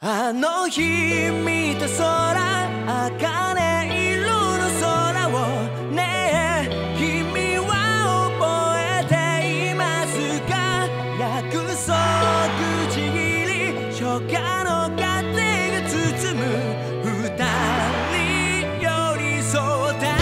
あの日見た空、茜色の空をねえ君は覚えていますか？約束ちぎり初夏の風が包む二人寄り添った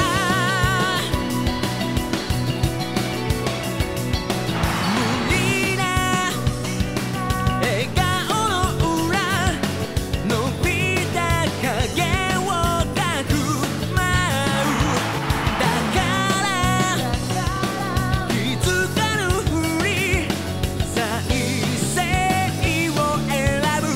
無理な笑顔の裏伸びた影をかくまうだから気づかぬふり再生を選ぶ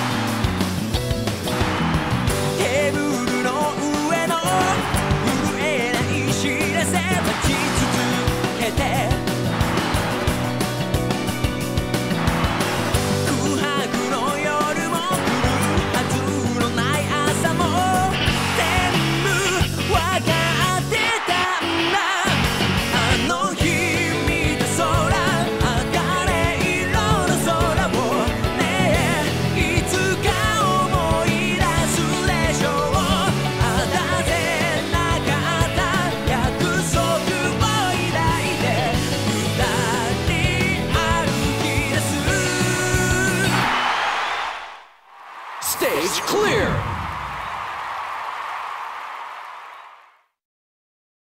テーブルの上の震えない知らせ待ち続けて空白の夜も来るはずのない朝も全部わかってたんだあの日見た空茜色の空をねえいつか思い出すでしょう果たせなかった約束を抱いて二人歩き出す Stage clear!